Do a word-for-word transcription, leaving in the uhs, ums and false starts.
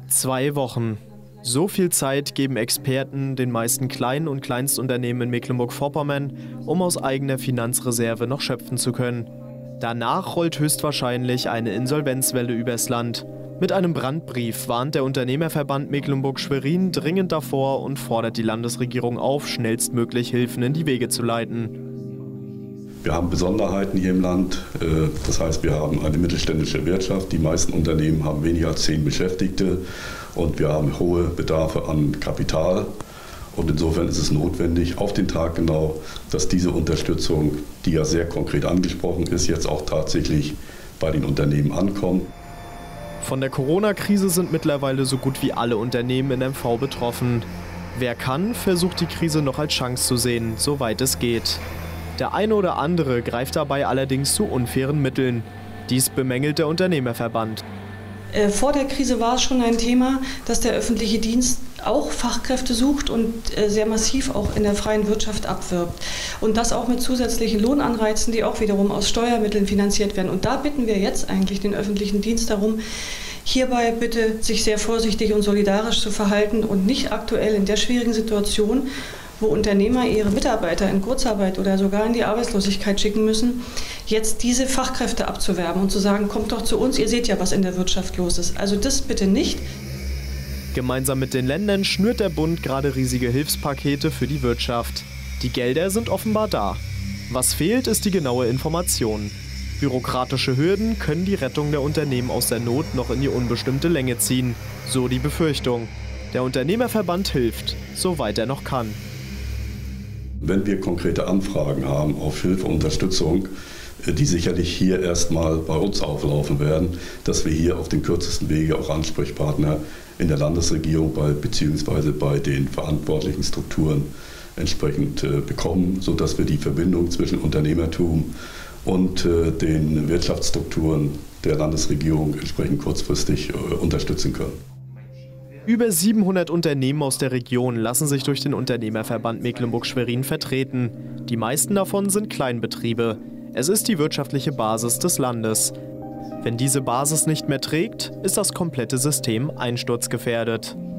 Zwei Wochen. So viel Zeit geben Experten den meisten Klein- und Kleinstunternehmen in Mecklenburg-Vorpommern, um aus eigener Finanzreserve noch schöpfen zu können. Danach rollt höchstwahrscheinlich eine Insolvenzwelle übers Land. Mit einem Brandbrief warnt der Unternehmerverband Mecklenburg-Schwerin dringend davor und fordert die Landesregierung auf, schnellstmöglich Hilfen in die Wege zu leiten. Wir haben Besonderheiten hier im Land. Das heißt, wir haben eine mittelständische Wirtschaft. Die meisten Unternehmen haben weniger als zehn Beschäftigte und wir haben hohe Bedarfe an Kapital. Und insofern ist es notwendig, auf den Tag genau, dass diese Unterstützung, die ja sehr konkret angesprochen ist, jetzt auch tatsächlich bei den Unternehmen ankommt. Von der Corona-Krise sind mittlerweile so gut wie alle Unternehmen in M V betroffen. Wer kann, versucht die Krise noch als Chance zu sehen, soweit es geht. Der eine oder andere greift dabei allerdings zu unfairen Mitteln. Dies bemängelt der Unternehmerverband. Äh, vor der Krise war es schon ein Thema, dass der öffentliche Dienst auch Fachkräfte sucht und äh, sehr massiv auch in der freien Wirtschaft abwirbt. Und das auch mit zusätzlichen Lohnanreizen, die auch wiederum aus Steuermitteln finanziert werden. Und da bitten wir jetzt eigentlich den öffentlichen Dienst darum, hierbei bitte sich sehr vorsichtig und solidarisch zu verhalten und nicht aktuell in der schwierigen Situation, wo Unternehmer ihre Mitarbeiter in Kurzarbeit oder sogar in die Arbeitslosigkeit schicken müssen, jetzt diese Fachkräfte abzuwerben und zu sagen, kommt doch zu uns, ihr seht ja, was in der Wirtschaft los ist. Also das bitte nicht. Gemeinsam mit den Ländern schnürt der Bund gerade riesige Hilfspakete für die Wirtschaft. Die Gelder sind offenbar da. Was fehlt, ist die genaue Information. Bürokratische Hürden können die Rettung der Unternehmen aus der Not noch in die unbestimmte Länge ziehen. So die Befürchtung. Der Unternehmerverband hilft, soweit er noch kann. Wenn wir konkrete Anfragen haben auf Hilfe und Unterstützung, die sicherlich hier erstmal bei uns auflaufen werden, dass wir hier auf dem kürzesten Wege auch Ansprechpartner in der Landesregierung bei, beziehungsweise bei den verantwortlichen Strukturen entsprechend äh, bekommen, sodass wir die Verbindung zwischen Unternehmertum und äh, den Wirtschaftsstrukturen der Landesregierung entsprechend kurzfristig äh, unterstützen können. Über siebenhundert Unternehmen aus der Region lassen sich durch den Unternehmerverband Mecklenburg-Schwerin vertreten. Die meisten davon sind Kleinbetriebe. Es ist die wirtschaftliche Basis des Landes. Wenn diese Basis nicht mehr trägt, ist das komplette System einsturzgefährdet.